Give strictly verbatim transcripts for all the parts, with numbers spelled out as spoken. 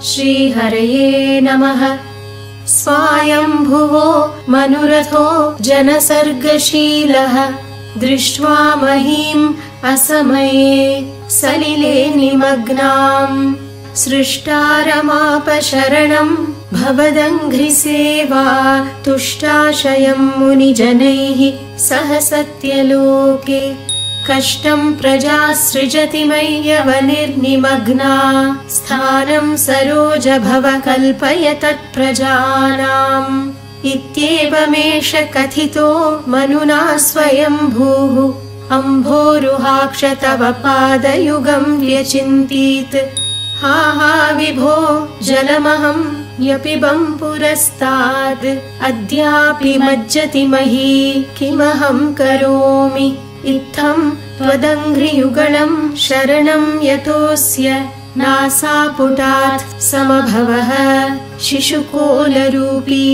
श्रीहरये नमः। स्वायम्भुवो मनुरथो जनसर्गशीलः दृष्ट्वा महीम् असमये सलिले निमग्नाम् सृष्टारमापशरणम् भवदङ्घ्रिसेवा तुष्टाशयम् मुनिजनैः सह सत्यलोके कष्टम् प्रजा सृजति मय्यवनिर्निमग्ना स्थानम् सरोज भव कल्पय तत्प्रजानाम् इत्येवमेष कथितो मनुना स्वयम्भूः अम्भोरुहाक्ष तव पादयुगम् व्यचिन्तीत् हा हा विभो जलमहम् यपिबम् पुरस्ताद् अद्यापि मज्जति मही किमहम् करोमि इत्थम् त्वदङ्घ्रियुगलम् शरणम् यतोऽस्य नासापुटात् समभवः शिशुकोलरूपी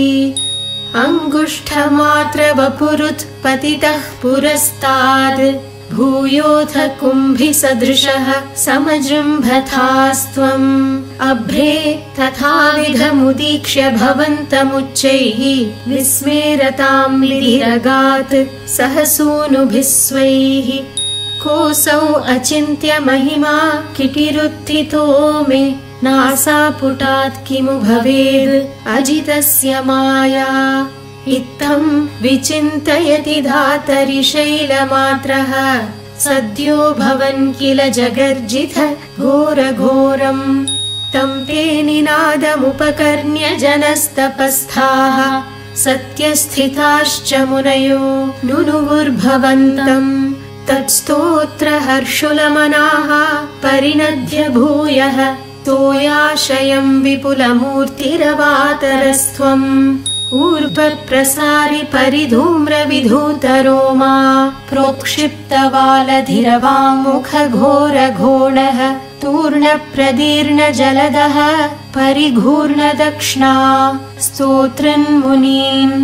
अङ्गुष्ठमात्रवपुरुत्पतितः पुरस्ताद् भूयोऽथ कुम्भिसदृशः समजृम्भथास्त्वम् अभ्रे तथाविधमुदीक्ष्य भवन्तमुच्चैः विस्मेरताम् विधिरगात् सह सूनुभिः स्वैः कोऽसौ अचिन्त्य महिमा किटिरुत्थितो मे नासापुटात् किमु भवेद् अजितस्य माया इत्थम् विचिन्तयति धातरि शैलमात्रः सद्यो भवन् किल जगर्जित घोरघोरम् तं ते निनादमुपकर्ण्य जनस्तपस्थाः सत्यस्थिताश्च मुनयो नुनुवुर्भवन्तम् तत्स्तोत्र हर्षुलमनाः परिनद्य भूयः तोयाशयम् विपुलमूर्तिरवातरस्त्वम् ऊर्ध्वप्रसारि परिधूम्रविधूतरोमा प्रोक्षिप्तवालधिरवामुखघोरघोणः तूर्णप्रदीर्णजलदः परिघूर्णदक्ष्णा स्तोत्रन्मुनीन्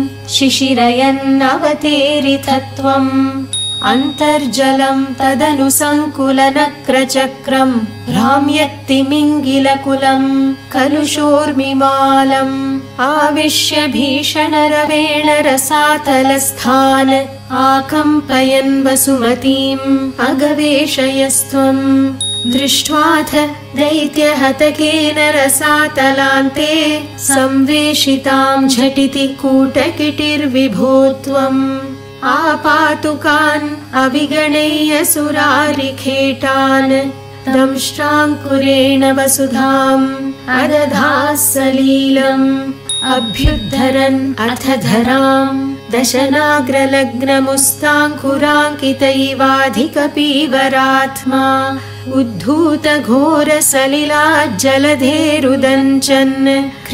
शिशिरयन्नवतेरितत्वम् अन्तर्जलम् तदनु सङ्कुलनक्रचक्रम् भ्राम्यत्तिमिङ्गिलकुलम् कलुषोर्मिमालम् आविश्य भीषणरवेण रसातलस्थान् आकम्पयन् वसुमतीम् अगवेशयस्त्वम् दृष्ट्वाथ दैत्यहतकेन रसातलान्ते संवेशिताम् झटिति कूटकिटिर्विभो त्वम् आपातुकान् अविगणय्य सुरारिखेटान् दंष्ट्राङ्कुरेण वसुधाम् अदधाः सलीलम् अभ्युद्धरन् अथ धराम् दशनाग्रलग्नमुस्ताङ्कुराङ्कितैवाधिकपीवरात्मा उद्धूतघोरसलिलाज्जलधेरुदञ्चन्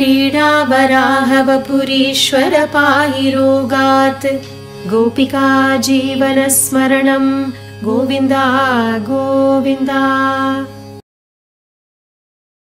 क्रीडावराहवपुरीश्वर पाहि रोगात् गोपिका जीवनस्मरणम् गोविन्दा गोविन्दा।